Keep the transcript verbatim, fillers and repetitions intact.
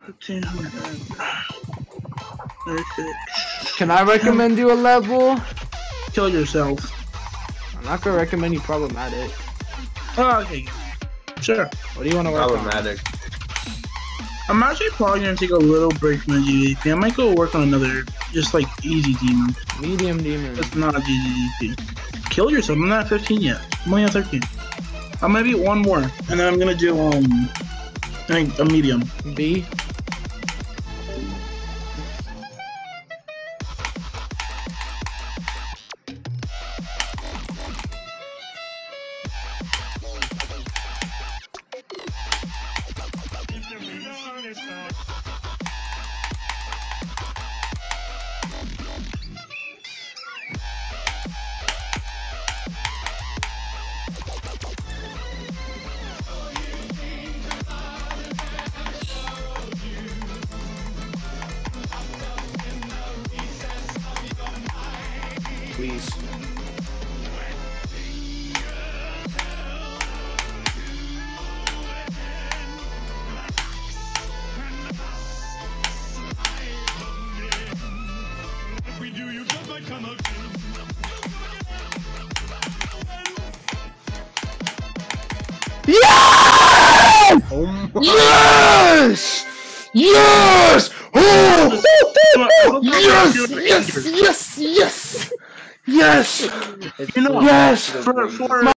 fifteen hundred. Can I recommend you a level? Kill yourself. I'm not gonna recommend you problematic. Oh, okay. Sure. What do you want to work Problematic. on? I'm actually probably gonna take a little break from the D V P. I might go work on another, just like easy demon. Medium demon. It's not a D V P. Kill yourself. I'm not at fifteen yet. I'm only at thirteen. I'm gonna beat one more, and then I'm gonna do um, I think a medium. B. Please. Yes! Oh my Yes! Yes! Oh! Yes! Yes! Yes! Yes! Yes! You know, Yes! for for